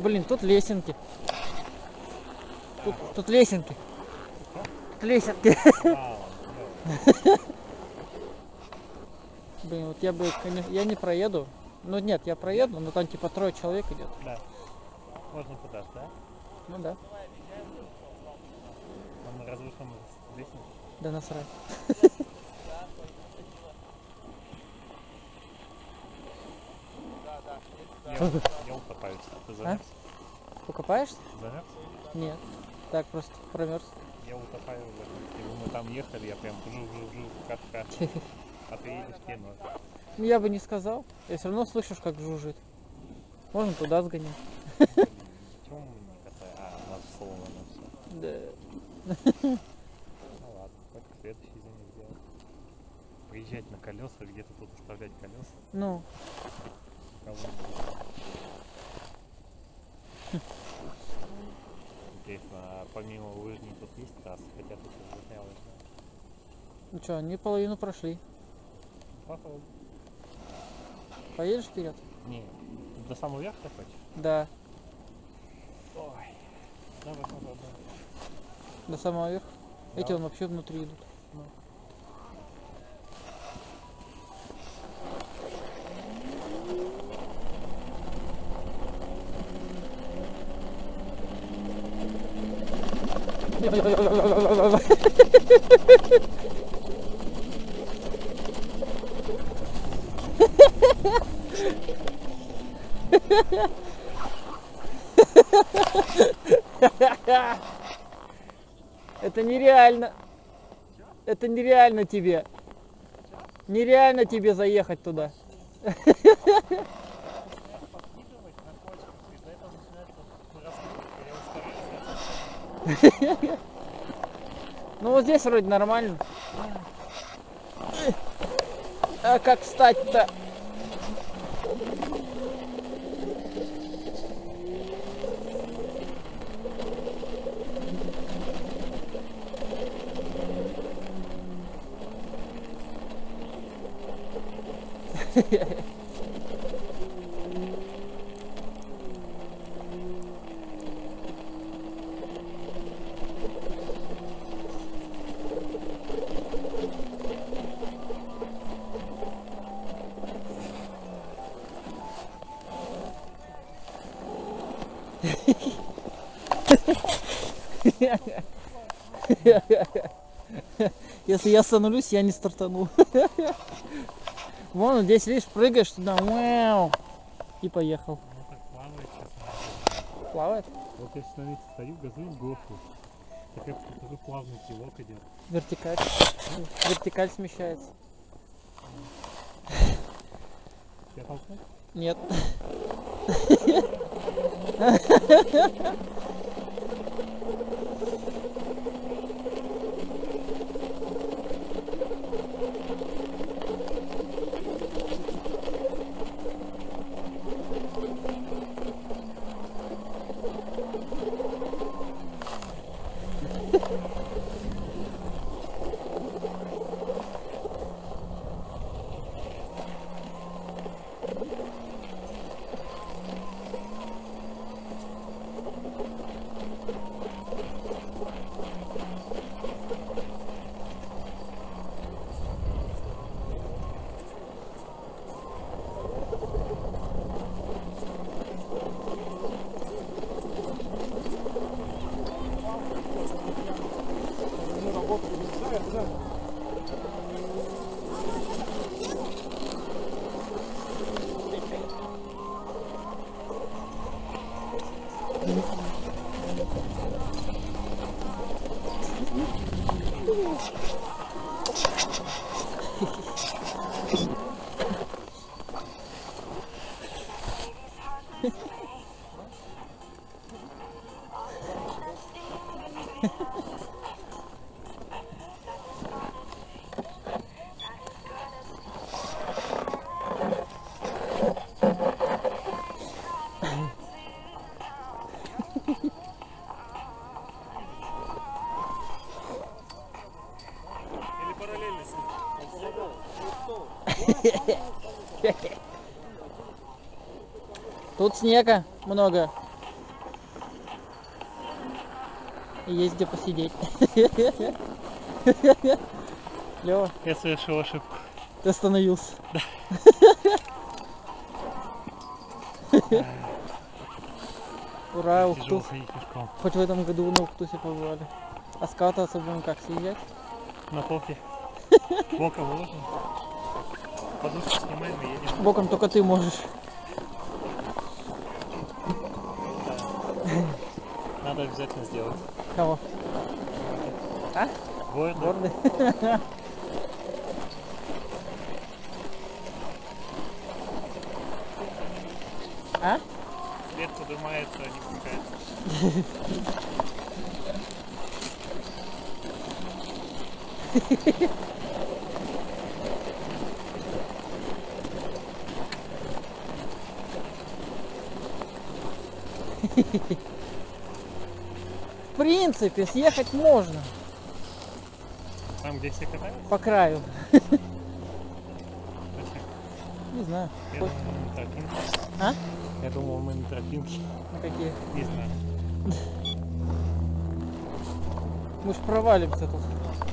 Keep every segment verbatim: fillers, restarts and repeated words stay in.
Блин, тут лесенки. Тут, тут лесенки. Тут лесенки. Блин, вот я бы, конечно, я не проеду. Ну нет, я проеду, но там типа трое человек идет. Да. Можно туда, да? Ну да. Он на разрушенном лестнице. Да насрать. Я, я утопаюсь. Ты замерз? А? Покопаешься? Замерз? Нет. Так, просто промерз. Я утопаю в этом. Если мы там ехали, я прям жу-жу-жу, кат-кат. А ты едешь в кино. Ну я бы не сказал. Я все равно слышишь, как жужжит. Можно туда сгонять. Чего мы не катаем? А, у нас сломано все. Да. Ну ладно, как в следующий день сделать. Приезжать на колеса, где-то тут оставлять колеса. Ну. Интересно, а помимо лыжни тут есть трассы, хотя тут уже заснял, я знаю. Ну что, они половину прошли. Походу. Поедешь вперед? Не, до самого верха хочешь? Да. Ой. Давай попробуем. До самого верха. Да. Эти вон вообще внутри идут. Ну. Это нереально. Это нереально тебе. Нереально тебе заехать туда. Ну вот здесь вроде нормально. А как встать-то? Если я остановлюсь, я не стартану. Вон, здесь, видишь, прыгаешь туда, мяу, и поехал. Ну так плавает сейчас. Плавает? Вот я сейчас на месте стою, газую, глохну. Так я покажу, плавный кивок идет. Вертикаль. Вертикаль смещается. Я толкнул? Нет. Тут снега много. И есть где посидеть. Лёва, Я совершил ошибку. ты остановился. Ура, Тяжело Ухтус. ходить пешком. Хоть в этом году на Ухтусе побывали. А скатываться будем как, съезжать? На попе. Боком ложим. Подушку снимаем и едем. Боком только ты можешь. Надо обязательно сделать. Кого? А? Борды. Борды? А? Лет поднимается, не пускается. В принципе, съехать можно. Там, где все катаются? По краю. Зачем? Не знаю. Я Хоть- думал, мы на тропинке. А? Я думал, мы на тропинке. На какие? Не знаю. Мы ж провалимся тут.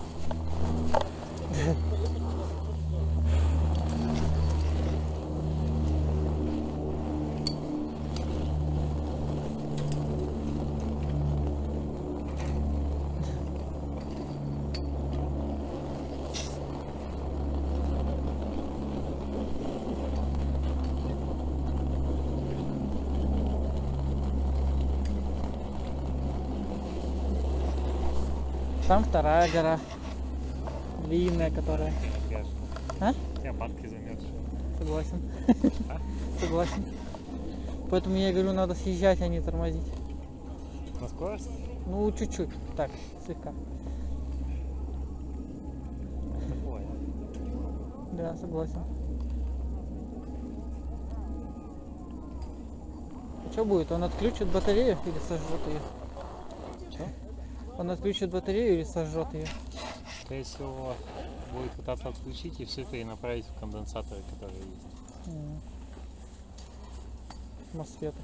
Там вторая гора. Длинная, которая. Я ж- А? Я банки замерзшие. Согласен. А? Согласен. Поэтому я говорю, надо съезжать, а не тормозить. На скорость? Ну, чуть-чуть. Так, слегка. Такое. Да, согласен. Что будет? Он отключит батарею или сожжет ее? Что? Он отключит батарею или сожжет ее? Скорее всего, будет пытаться отключить и все перенаправить в конденсаторы, которые есть. М. Мосфеты.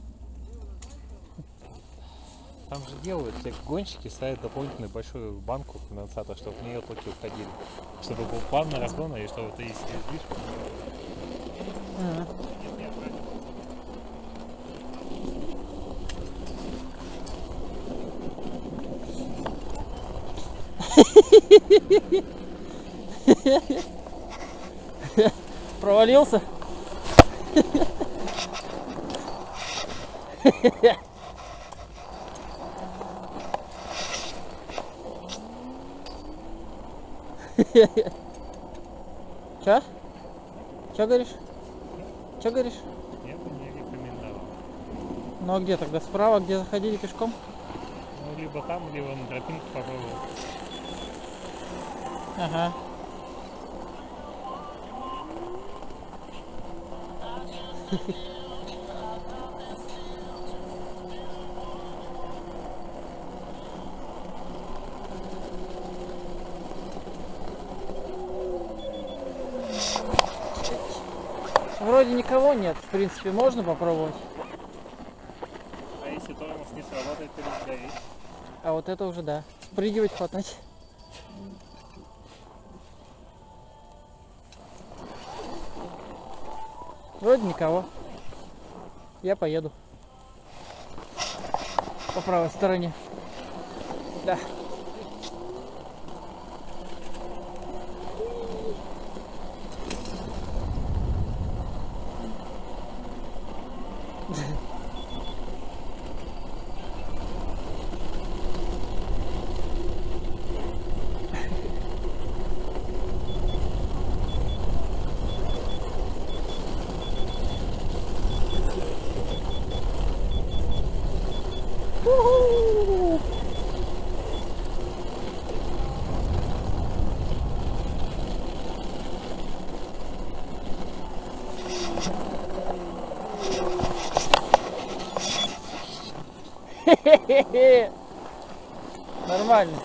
Там же делают, те гонщики ставят дополнительную большую банку конденсатора, чтобы в нее токи уходили. Чтобы был плавный разгон, и чтобы ты если излишек. М. Провалился? Чё? Чё говоришь? Чё говоришь? Я бы не рекомендовал. Ну а где тогда? Справа, где заходили пешком? Ну, либо там, либо на тропинке попробовал. Ага. Вроде никого нет, в принципе, можно попробовать. А если тормоз не сработает, передавить. А вот это уже да. Спрыгивать, хватать. Вроде никого. Я поеду. По правой стороне. Да. У-ху! Хе-хе-хе. Нормально.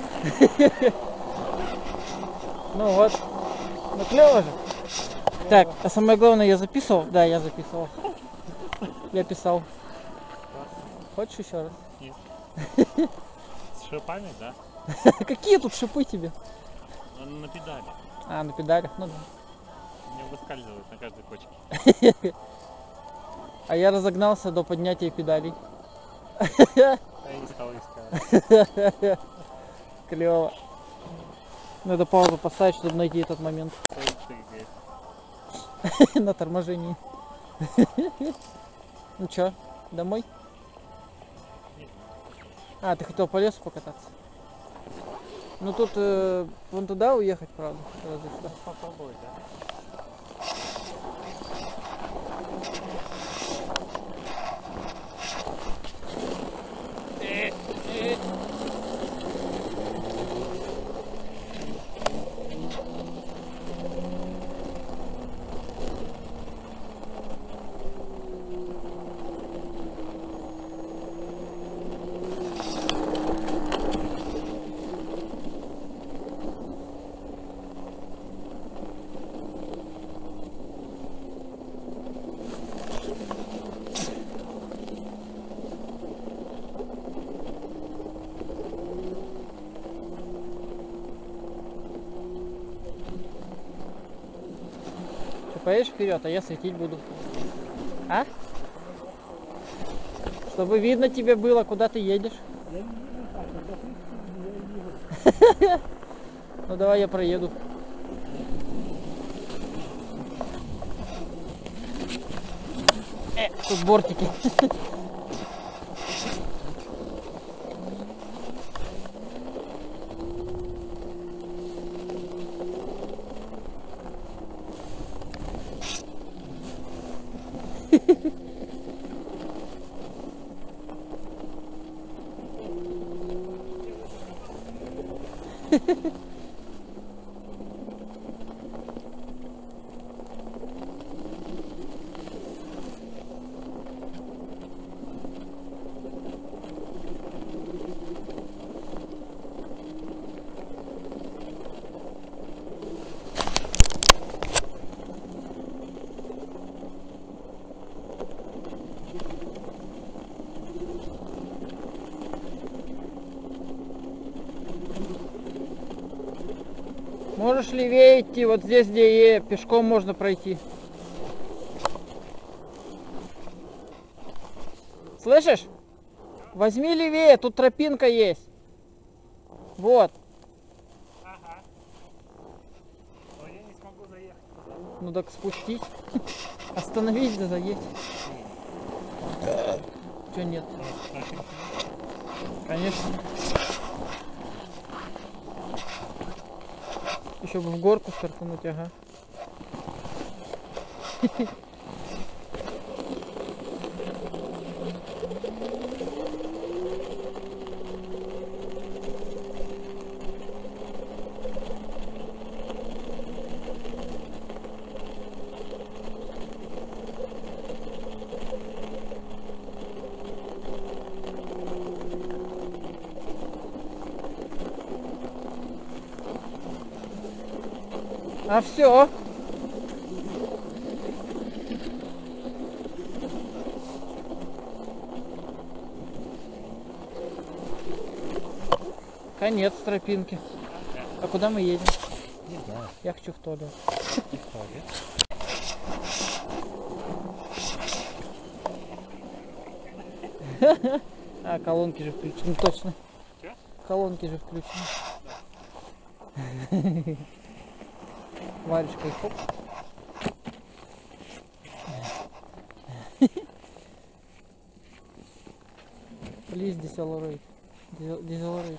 Ну вот. Ну клево же. Так, а самое главное, я записывал? Да, я записывал. Я писал. Хочешь еще раз? Нет. шипами, да? Какие тут шипы тебе? Он на педали. А, на педалях, ну да. Не выскальзывает на каждой кочке. А я разогнался до поднятия педалей. А я не стал искать. Клево. Надо паузу поставить, чтобы найти этот момент. На торможении. Ну чё, домой? А, ты хотел по лесу покататься? Ну тут э, вон туда уехать, правда. Разве что. Попробовать, да? Поедешь вперед, а я светить буду. А? Чтобы видно тебе было, куда ты едешь. Я не вижу так, когда ты я не вижу. Ну давай я проеду. Э, тут бортики. Можешь левее идти, вот здесь, где Е, пешком можно пройти. Слышишь? Возьми левее, тут тропинка есть. Вот. Ага. Но я не смогу заехать. Ну так спустить. Остановись, да заедь. Че нет? Конечно. Еще бы в горку стартануть, ага. А все. Конец тропинки. А куда мы едем? Не знаю. Я хочу в туалет. А, колонки же включены, точно. Чё? Колонки же включены. Варежка и хоп. Please decelerate. Decelerate.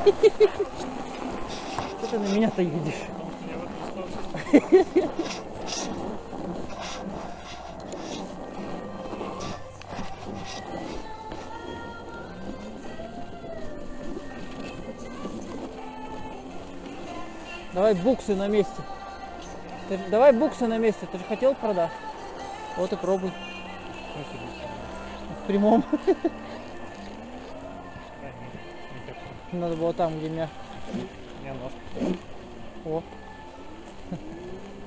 Что ты на меня-то едешь? Я в эту сторону. Давай буксы на месте. Ты ж- давай буксы на месте. Ты же хотел продать? Вот и пробуй. В прямом. Да, не, не хочу. Надо было там, где мягко. Не, ножка. О.